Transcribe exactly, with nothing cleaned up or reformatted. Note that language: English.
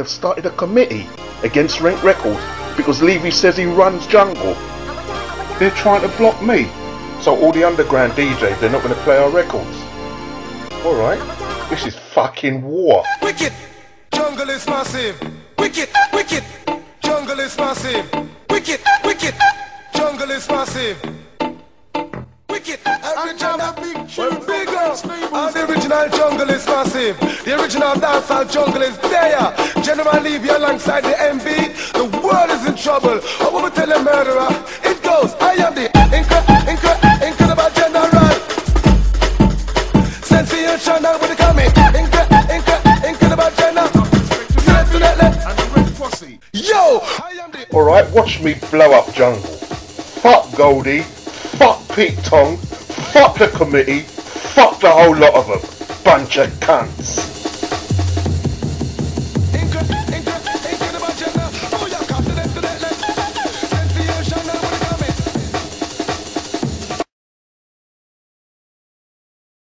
they've started a committee against Renk Records because Levy says he runs Jungle. They're trying to block me, so all the underground D Js, they're not going to play our records. Alright, this is fucking war. Wicked, Junglist Massive. Wicked, wicked, Junglist Massive. Wicked, wicked, Junglist Massive. Wicked, original big tune, big up. And the original Junglist Massive. The original dancehall Junglist there. General Levy alongside the M V. The world is in trouble. I want to tell a murderer. It goes, I am the incre incre incredible general. Sensational with the coming. Incre incre incredible general. And the red posse. Yo! I am the. Alright, watch me blow up Jungle. Fuck Goldie. Fuck Pete Tong. Fuck the committee. Fuck the whole lot of them. Bunch of cunts.